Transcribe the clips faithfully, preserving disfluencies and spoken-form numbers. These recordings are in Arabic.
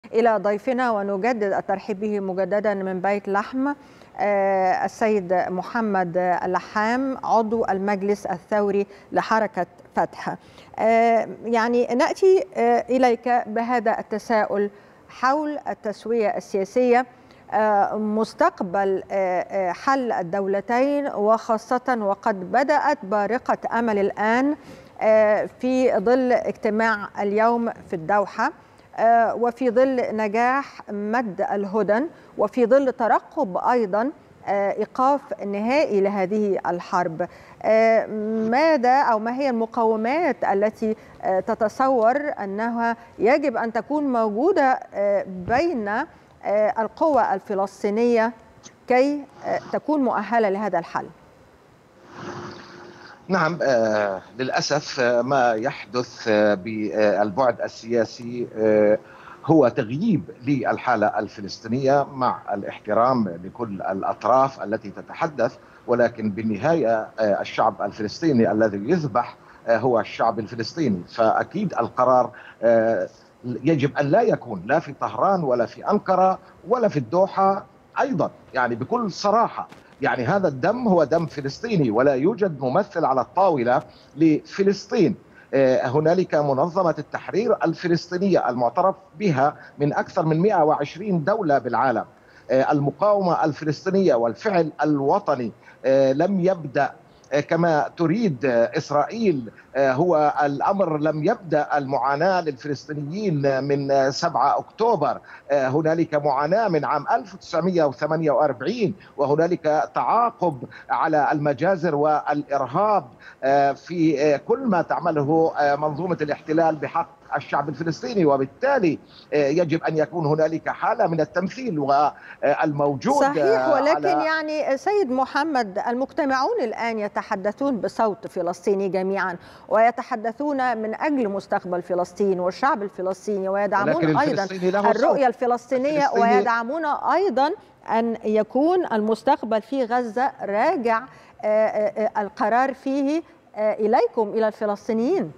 إلى ضيفنا ونجدد الترحيب به مجددا من بيت لحم السيد محمد اللحام عضو المجلس الثوري لحركة فتح. يعني نأتي إليك بهذا التساؤل حول التسوية السياسية، مستقبل حل الدولتين، وخاصة وقد بدأت بارقة أمل الآن في ظل اجتماع اليوم في الدوحة، وفي ظل نجاح مد الهدن، وفي ظل ترقب أيضا إيقاف نهائي لهذه الحرب. ماذا أو ما هي المقومات التي تتصور أنها يجب أن تكون موجودة بين القوى الفلسطينية كي تكون مؤهلة لهذا الحل؟ نعم، آه للأسف ما يحدث بالبعد السياسي آه هو تغييب للحالة الفلسطينية، مع الاحترام لكل الأطراف التي تتحدث، ولكن بالنهاية آه الشعب الفلسطيني الذي يذبح آه هو الشعب الفلسطيني. فأكيد القرار آه يجب أن لا يكون لا في طهران ولا في أنقرة ولا في الدوحة أيضا، يعني بكل صراحة. يعني هذا الدم هو دم فلسطيني، ولا يوجد ممثل على الطاولة لفلسطين. هنالك منظمة التحرير الفلسطينية المعترف بها من أكثر من مئة وعشرين دولة بالعالم. المقاومة الفلسطينية والفعل الوطني لم يبدأ كما تريد إسرائيل. هو الأمر لم يبدأ المعاناة للفلسطينيين من سبعة أكتوبر، هنالك معاناة من عام ألف وتسعمئة وثمانية وأربعين، وهنالك تعاقب على المجازر والإرهاب في كل ما تعمله منظومة الاحتلال بحق الشعب الفلسطيني، وبالتالي يجب أن يكون هنالك حالة من التمثيل والموجود. صحيح، ولكن على يعني سيد محمد، المجتمعون الآن يتحدثون بصوت فلسطيني جميعا، ويتحدثون من أجل مستقبل فلسطين والشعب الفلسطيني، ويدعمون أيضا الرؤية الفلسطينية، ويدعمون أيضا أن يكون المستقبل في غزة راجع القرار فيه إليكم إلى الفلسطينيين.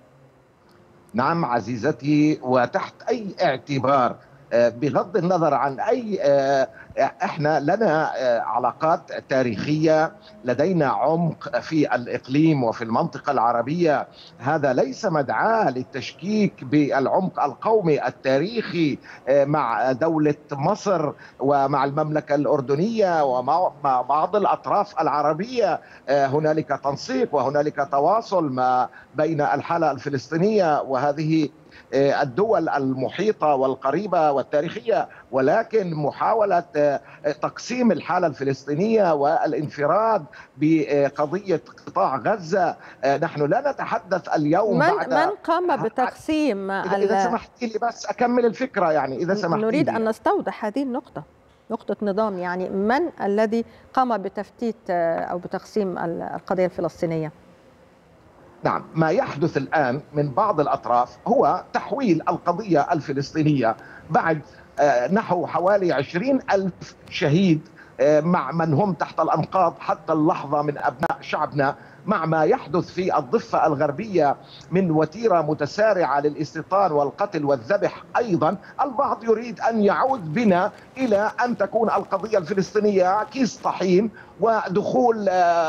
نعم عزيزتي، وتحت أي اعتبار، بغض النظر عن أي، احنا لنا علاقات تاريخية، لدينا عمق في الإقليم وفي المنطقة العربية. هذا ليس مدعاة للتشكيك بالعمق القومي التاريخي مع دولة مصر ومع المملكة الأردنية ومع بعض الأطراف العربية. هنالك تنسيق وهنالك تواصل ما بين الحالة الفلسطينية وهذه الدول المحيطة والقريبة والتاريخية، ولكن محاولة تقسيم الحالة الفلسطينية والانفراد بقضية قطاع غزة. نحن لا نتحدث اليوم من بعد من قام بتقسيم. إذا, إذا سمحتي لي بس أكمل الفكرة، يعني إذا سمحتي نريد لي. أن نستوضح هذه النقطة، نقطة نظام. يعني من الذي قام بتفتيت أو بتقسيم القضية الفلسطينية؟ نعم، ما يحدث الآن من بعض الأطراف هو تحويل القضية الفلسطينية بعد نحو حوالي عشرين ألف شهيد مع من هم تحت الأنقاض حتى اللحظة من أبناء شعبنا، مع ما يحدث في الضفة الغربية من وتيرة متسارعة للاستيطان والقتل والذبح. أيضا البعض يريد أن يعود بنا إلى أن تكون القضية الفلسطينية كيس طحين ودخول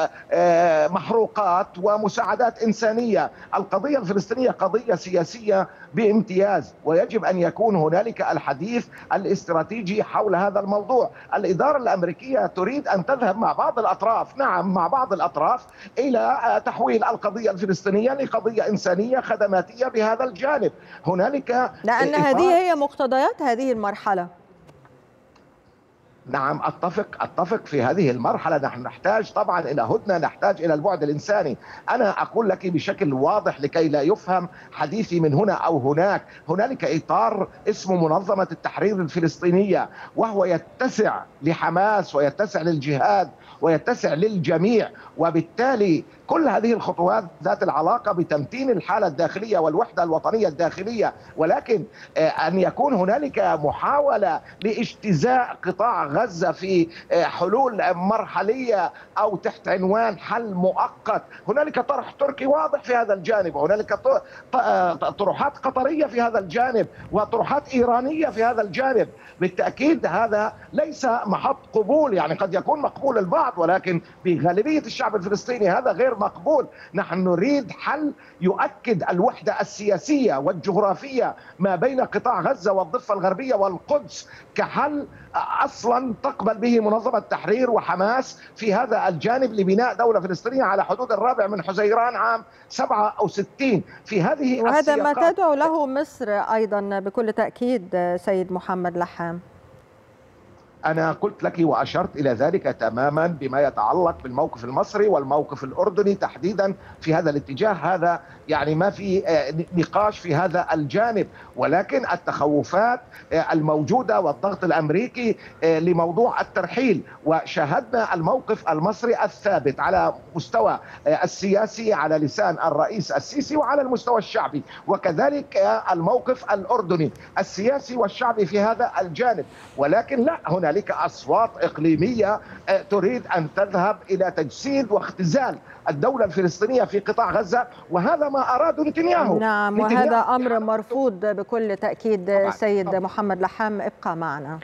محروقات ومساعدات إنسانية. القضية الفلسطينية قضية سياسية بامتياز، ويجب أن يكون هنالك الحديث الاستراتيجي حول هذا الموضوع. الإدارة الأمريكية تريد أن تذهب مع بعض الأطراف، نعم مع بعض الأطراف، إلى تحويل القضية الفلسطينية لقضية إنسانية خدماتية بهذا الجانب. هنالك لأن هذه هي مقتضيات هذه المرحلة. نعم أتفق أتفق في هذه المرحلة نحن نحتاج طبعا إلى هدنة، نحتاج إلى البعد الإنساني. أنا أقول لك بشكل واضح لكي لا يفهم حديثي من هنا أو هناك، هنالك إطار اسمه منظمة التحرير الفلسطينية، وهو يتسع لحماس ويتسع للجهاد ويتسع للجميع، وبالتالي كل هذه الخطوات ذات العلاقة بتمتين الحالة الداخلية والوحدة الوطنية الداخلية، ولكن أن يكون هنالك محاولة لاجتزاء قطاع غزة في حلول مرحلية أو تحت عنوان حل مؤقت. هنالك طرح تركي واضح في هذا الجانب، وهنالك طروحات قطرية في هذا الجانب، وطروحات إيرانية في هذا الجانب. بالتأكيد هذا ليس محط قبول، يعني قد يكون مقبول البعض، ولكن بغالبية الشعب الفلسطيني هذا غير مقبول. نحن نريد حل يؤكد الوحدة السياسية والجغرافية ما بين قطاع غزة والضفة الغربية والقدس كحل أصلا تقبل به منظمة التحرير وحماس في هذا الجانب لبناء دولة فلسطينية على حدود الرابع من حزيران عام سبعة أو ستين. في هذه وهذا ما تدعو له مصر أيضا بكل تأكيد سيد محمد لحام. أنا قلت لك وأشرت إلى ذلك تماما بما يتعلق بالموقف المصري والموقف الأردني تحديدا في هذا الاتجاه. هذا يعني ما في نقاش في هذا الجانب، ولكن التخوفات الموجودة والضغط الأمريكي لموضوع الترحيل، وشاهدنا الموقف المصري الثابت على مستوى السياسي على لسان الرئيس السيسي وعلى المستوى الشعبي، وكذلك الموقف الأردني السياسي والشعبي في هذا الجانب. ولكن لا، هنا هنالك أصوات إقليمية تريد أن تذهب إلى تجسيد واختزال الدولة الفلسطينية في قطاع غزة، وهذا ما أراده نتنياهو. نعم، وهذا أمر مرفوض بكل تأكيد. سيد محمد لحام ابقى معنا.